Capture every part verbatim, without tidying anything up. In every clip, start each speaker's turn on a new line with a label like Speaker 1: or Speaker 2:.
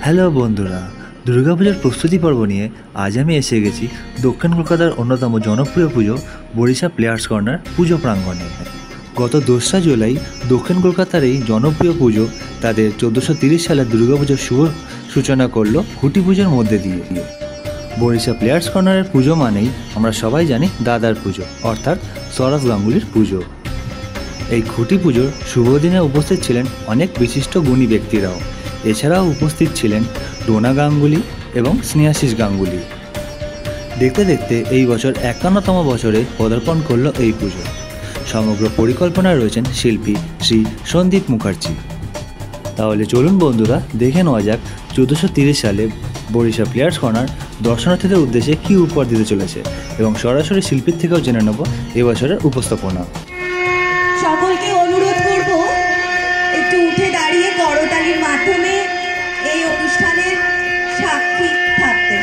Speaker 1: Hello বন্ধুরা, দুর্গাপূজার প্রস্তুতি পর্ব নিয়ে আজ আমি এসে গেছি দক্ষিণ কলকাতার অন্যতম জনপ্রিয় পুজো বরিশা প্লেয়ার্স কর্নার পুজো প্রাঙ্গণে। গত দোসরা জুলাই দক্ষিণ কলকাতার এই জনপ্রিয় পুজো তাদের চোদ্দোশো তিরিশ সালের দুর্গাপুজোর শুভ সূচনা করলো খুঁটি পুজোর মধ্যে দিয়ে। বরিশা প্লেয়ার্স কর্নারের পুজো মানেই আমরা সবাই জানি দাদার পুজো, অর্থাৎ সৌরভ গাঙ্গুলির পুজো। এই খুঁটি পুজোর শুভ দিনে উপস্থিত ছিলেন অনেক বিশিষ্ট গুণী ব্যক্তিরাও। এছাড়াও উপস্থিত ছিলেন ডোনা গাঙ্গুলি এবং স্নেহাশিস গাঙ্গুলি। দেখতে দেখতে এই বছর একান্নতম বছরে পদার্পণ করল এই পুজো। সমগ্র পরিকল্পনায় রয়েছেন শিল্পী শ্রী সন্দীপ মুখার্জি। তাহলে চলুন বন্ধুরা, দেখে নেওয়া যাক চোদ্দোশো তিরিশ সালে বরিশা প্লেয়ার্স কর্নার দর্শনার্থীদের উদ্দেশ্যে কী উপহার দিতে চলেছে এবং সরাসরি শিল্পীর থেকেও জেনে নেব এবছরের উপস্থাপনা।
Speaker 2: সকলকে অনুরোধ করব একটু উঠে দাঁড়িয়ে করতালির মাধ্যমে এই অনুষ্ঠানের সাক্ষী থাকতে।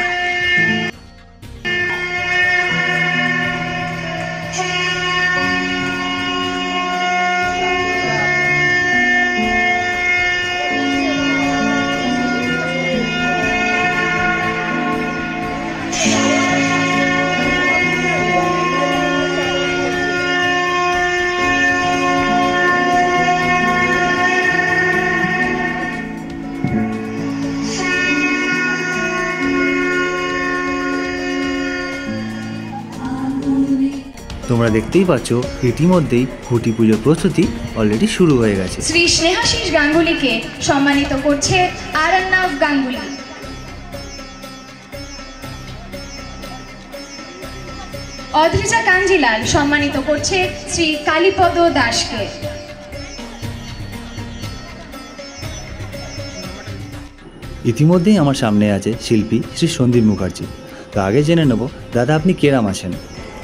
Speaker 1: তোমরা দেখতেই পাচ্ছ ইতিমধ্যেই খুঁটি পুজোর প্রস্তুতি অলরেডি শুরু হয়ে গেছে।
Speaker 3: শ্রী স্নেহাশিস গাঙ্গুলিকে সম্মানিত করছে আরণ্যক গাঙ্গুলি। অদ্রিজা কাঞ্জিলাল সম্মানিত করছে শ্রী কালীপদ দাসকে।
Speaker 1: ইতিমধ্যেই আমার সামনে আছে শিল্পী শ্রী সন্দীপ মুখার্জি। তো আগে জেনে নেব, দাদা আপনি কেরাম আছেন?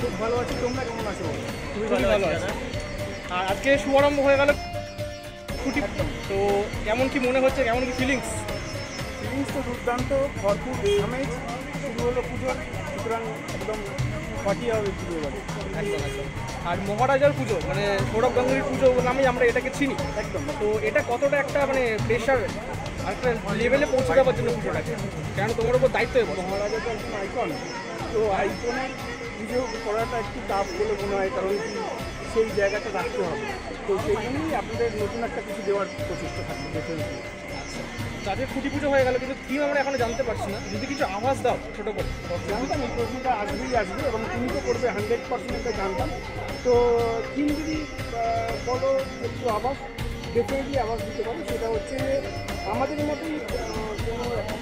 Speaker 4: আর আজকে শুভারম্ভ হয়ে গেল খুঁটি, তো কেমন কি মনে হচ্ছে, কেমন কি ফিলিংস?
Speaker 5: ফিলিংস তো দুর্দান্ত, ভরপুর আমেজ। শুরু হলো পুজো, সুতরাং একদম ফাটিয়ে হবে পুজো এবারে
Speaker 4: একদম একদম। আর মহারাজার পুজো মানে সৌরভ গাঙ্গুলির পুজো নামেই আমরা এটাকে চিনি একদম। তো এটা কতটা একটা মানে প্রেশার আর একটা লেভেলে পৌঁছে দেওয়ার জন্য পুজোটাকে, কেন তোমার উপর দায়িত্ব হবে।
Speaker 5: মহারাজা তো একজন আইকন, তো আইকনের পুজো করাটা একটু টাফ বলে মনে হয়, কারণ কি সেই জায়গাটা রাখতে হবে। তো সেই জন্যই আপনাদের নতুন একটা কিছু দেওয়ার প্রচেষ্টা থাকবে দেখে।
Speaker 4: তাদের খুঁটি পুজো হয়ে গেল, কিন্তু থিম আমরা এখনো জানতে পারছি না, যদি কিছু আভাস দাও ছোটো করে।
Speaker 5: জানতাম এই প্রশ্নটা আসবেই আসবে এবং তুমি তো করবে হান্ড্রেড পার্সেন্ট একটা জানতাম। তো থিম যদি বলো একটু আভাস, ডেফিনেটলি আভাস দিতে পারো। সেটা হচ্ছে আমাদের মতোই কোনো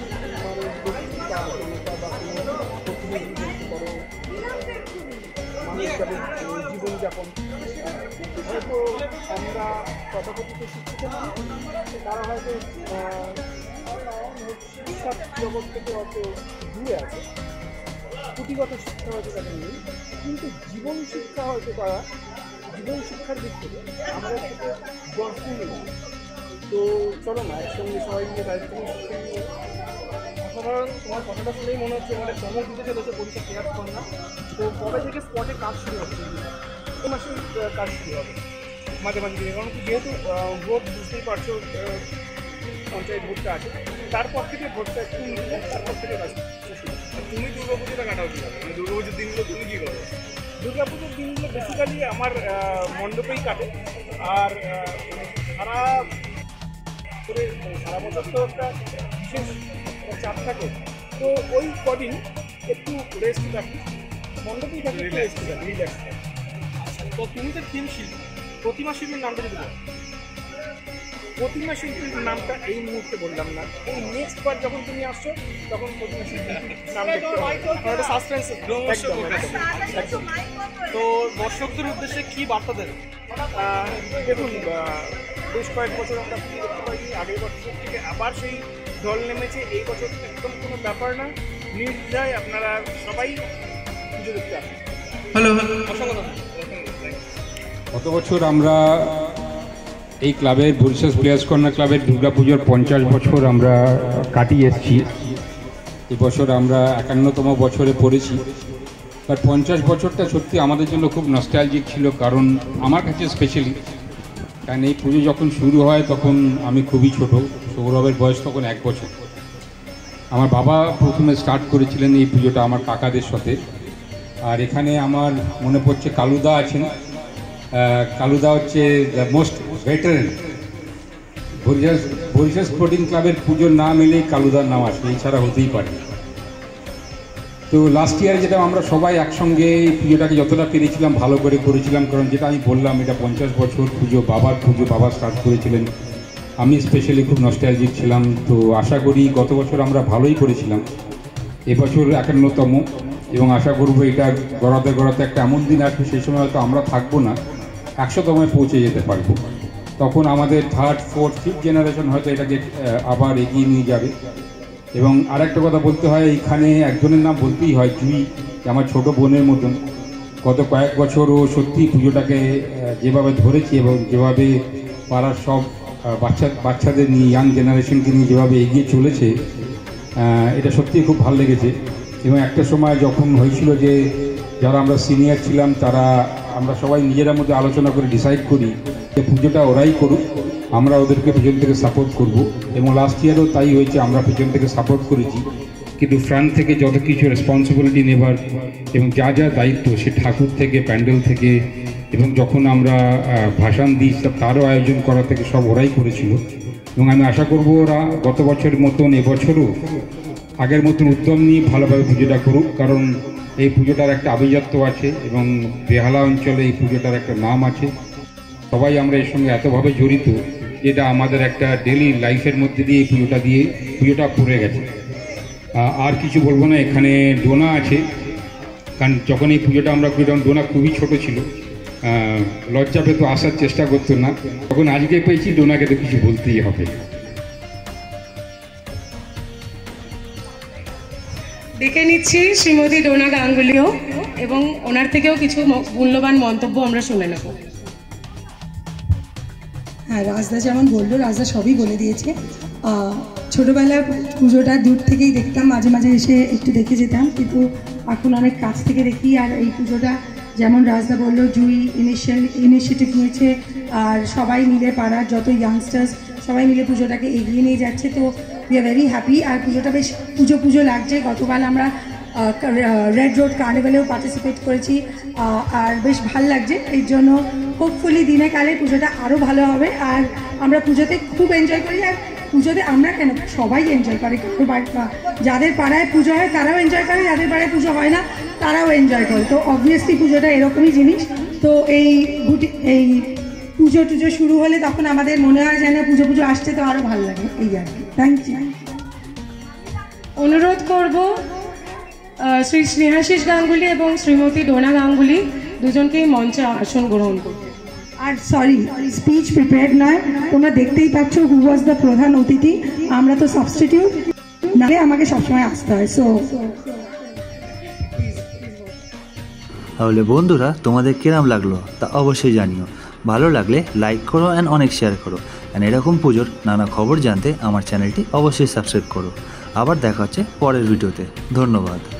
Speaker 5: মানুষ যাদের জীবনযাপন, হয়তো আমরা তথাকথিত শিক্ষিত মানুষ, তারা হয়তো শিক্ষার জগৎ থেকে অত দূরে আছে, পুঁথিগত শিক্ষা হয়তো তাদের নেই, কিন্তু জীবন শিক্ষা হয়তো তারা জীবন শিক্ষার দিক থেকে আমাদের থেকে দশ দিন নেই। তো চলো না একসঙ্গে সবাই মিলে দায়িত্ব শিক্ষা নিয়ে।
Speaker 4: অসাধারণ, তোমার কথাটা শুনেই মনে হচ্ছে মানে চমক দিতে চলেছে বরিশা প্লেয়ার্স কর্নার। তো কবে থেকে স্পটে কাজ শুরু হচ্ছে?
Speaker 5: এই মাসে কাজ শুরু হবে মাঝে মাঝে দিনে, কারণ যেহেতু ভোট বুঝতেই পারছো, পঞ্চায়েত ভোটটা আছে, তারপর থেকে ভোটটা একটু নিলে তারপর থেকে কাজ শুরু।
Speaker 4: তুমি দুর্গাপুজোটা কাটাও কি মানে দুর্গাপুজোর দিনগুলো তুমি কী করো?
Speaker 5: দুর্গাপুজোর দিনগুলো বেসিক্যালি আমার মণ্ডপেই কাটে। আর সারা করে সারা বছর তো একটা বিশেষ চাপ থাকে, তো ওই কদিন একটু রেস্ট থাকি, মণ্ডপেই থাকি, একটু রেস্ট থাকি, রিল্যাক্স থাকি।
Speaker 4: তো তুমি তো থিম শিল্পী, প্রতিমা শিল্পীর নামটা যদি বলো।
Speaker 5: প্রতিমা শিল্পীর নামটা এই মুহূর্তে বললাম না, এই নেক্সট বার যখন তুমি আসছো তখন প্রতিমা শিল্পীর নাম দেখতে হবে।
Speaker 4: সাসপেন্স একদম। তো দর্শকদের উদ্দেশ্যে কি বার্তা দেবে?
Speaker 5: দেখুন, বেশ কয়েক বছর আমরা পুজো দেখতে পাইনি, আগের বছর থেকে আবার সেই দল নেমেছে। এই বছর একদম কোনো ব্যাপার না, নির্দ্বিধায় আপনারা সবাই পুজো দেখতে আসেন।
Speaker 6: হ্যালো,
Speaker 4: অসংখ্য
Speaker 6: গত বছর আমরা এই ক্লাবের বরিশা প্লেয়ার্স কর্নার ক্লাবের দুর্গাপুজোর পঞ্চাশ বছর আমরা কাটিয়ে এসেছি। এবছর আমরা একান্নতম বছরে পড়েছি। বাট পঞ্চাশ বছরটা সত্যি আমাদের জন্য খুব নস্টালজিক ছিল, কারণ আমার কাছে স্পেশালি, কারণ এই পুজো যখন শুরু হয় তখন আমি খুবই ছোট, সৌরভের বয়স তখন এক বছর। আমার বাবা প্রথমে স্টার্ট করেছিলেন এই পুজোটা আমার কাকাদের সাথে। আর এখানে আমার মনে পড়ছে কালুদা আছেন। কালুদা হচ্ছে the most veteran. Barishal Barishal sporting ক্লাবের পুজোর নাম এলেই কালুদার নাম আসবে, এছাড়া হতেই পারে। তো লাস্ট ইয়ারে যেটা আমরা সবাই একসঙ্গে এই পুজোটাকে যতটা পেরেছিলাম ভালো করে করেছিলাম, কারণ যেটা আমি বললাম এটা পঞ্চাশ বছর পুজো, বাবার পুজো, বাবা স্টার্ট করেছিলেন। আমি স্পেশালি খুব নস্টালজিক ছিলাম। তো আশা করি গত বছর আমরা ভালোই করেছিলাম, এবছর একান্নতম, এবং আশা করবো এটা গড়াতে গড়াতে একটা এমন দিন আসবে সেই সময় হয়তো আমরা থাকবো না, একশোতমে পৌঁছে যেতে পারবো। তখন আমাদের থার্ড ফোর্থ ফিফথ জেনারেশন হয়তো এটাকে আবার এগিয়ে নিয়ে যাবে। এবং আরেকটা কথা বলতে হয়, এইখানে একজনের নাম বলতেই হয়, জুই, আমার ছোট বোনের মতন। গত কয়েক বছর ও সত্যি পুজোটাকে যেভাবে ধরেছে এবং যেভাবে পাড়ার সব বাচ্চা বাচ্চাদের নিয়ে, ইয়াং জেনারেশনকে নিয়ে যেভাবে এগিয়ে চলেছে, এটা সত্যিই খুব ভালো লেগেছে। এবং একটা সময় যখন হয়েছিল যে যারা আমরা সিনিয়র ছিলাম তারা, আমরা সবাই নিজেরা মধ্যে আলোচনা করে ডিসাইড করি যে পুজোটা ওরাই করুক, আমরা ওদেরকে পিছন থেকে সাপোর্ট করব। এবং লাস্ট ইয়ারও তাই হয়েছে, আমরা পিছন থেকে সাপোর্ট করেছি, কিন্তু ফ্রন্ট থেকে যত কিছু রেসপন্সিবিলিটি নেবার এবং যা যা দায়িত্ব, সে ঠাকুর থেকে, প্যান্ডেল থেকে, এবং যখন আমরা ভাষণ দিই তারও আয়োজন করা থেকে সব ওরাই করেছিল। এবং আমি আশা করব ওরা গত বছরের মতন এবছরও আগের মতন উদ্যম নিয়ে ভালোভাবে পুজোটা করুক, কারণ এই পুজোটার একটা আভিজাত্য আছে এবং বেহালা অঞ্চলে এই পুজোটার একটা নাম আছে। সবাই আমরা এর সঙ্গে এতভাবে জড়িত যেটা আমাদের একটা ডেলি লাইফের মধ্যে দিয়ে এই পুজোটা দিয়ে পুজোটা পড়ে গেছে। আর কিছু বলবো না। এখানে ডোনা আছে, কারণ যখন এই পুজোটা আমরা করি তখন ডোনা খুবই ছোট ছিল, লজ্জা পেতো, আসার চেষ্টা করতো না। তখন আজকে পেয়েছি, ডোনাকে তো কিছু বলতেই হবে।
Speaker 7: দেখে নিচ্ছি শ্রীমতী ডোনা গাঙ্গুলিও, এবং ওনার থেকেও কিছু মূল্যবান মন্তব্য আমরা শুনে নেব।
Speaker 8: হ্যাঁ, রাজদা যেমন বললো, রাজদা সবই বলে দিয়েছে। ছোটোবেলায় পুজোটা দূর থেকেই দেখতাম, মাঝে মাঝে এসে একটু দেখে যেতাম, কিন্তু এখন অনেক কাছ থেকে দেখি। আর এই পুজোটা যেমন রাজদা বললো, জুই ইনিশিয়াল ইনিশিয়েটিভ নিয়েছে, আর সবাই মিলে পাড়ার যত ইয়াংস্টার্স সবাই মিলে পুজোটাকে এগিয়ে নিয়ে যাচ্ছে। তো উই আর ভেরি হ্যাপি। আর পুজোটা বেশ পুজো পুজো লাগছে। গতকাল আমরা রেড রোড কার্নিভ্যালেও পার্টিসিপেট করেছি, আর বেশ ভালো লাগছে। এই জন্য হোপফুলি দিনে কালে পুজোটা আরও ভালো হবে। আর আমরা পুজোতে খুব এনজয় করি। আর পুজোতে আমরা কেন, সবাই এনজয় করে। যাদের পাড়ায় পুজো হয় তারাও এনজয় করে, যাদের পাড়ায় পুজো হয় না তারাও এনজয় করে। তো অবভিয়াসলি পুজোটা এরকমই জিনিস। তো এই গুটি এই পুজো টুজো শুরু হলে তখন আমাদের মনে হয় যেন পুজো পুজো আসছে, তো আরও ভালো লাগে। এই আর কি। Thank you.
Speaker 7: অনুরোধ করব শ্রী স্নেহাশিস গাঙ্গুলি এবং শ্রীমতী ডোনা গাঙ্গুলি দুজনকেই মঞ্চে আসন গ্রহণ করতে।
Speaker 8: আর সরি, স্পিচ প্রিপেয়ার্ড নয়, তোমরা দেখতেই পাচ্ছ হু ওয়াজ দ্য প্রধান অতিথি। আমরা তো সাবস্টিটিউট, নালে আমাকে সবসময় আসতে হয়। সো
Speaker 1: তাহলে বন্ধুরা, তোমাদের কিরম লাগলো তা অবশ্যই জানিও। ভালো লাগলে লাইক করো অ্যান্ড অনেক শেয়ার করো। অ্যান্ড এরকম পুজোর নানা খবর জানতে আমার চ্যানেলটি অবশ্যই সাবস্ক্রাইব করো। আবার দেখা হচ্ছে পরের ভিডিওতে। ধন্যবাদ।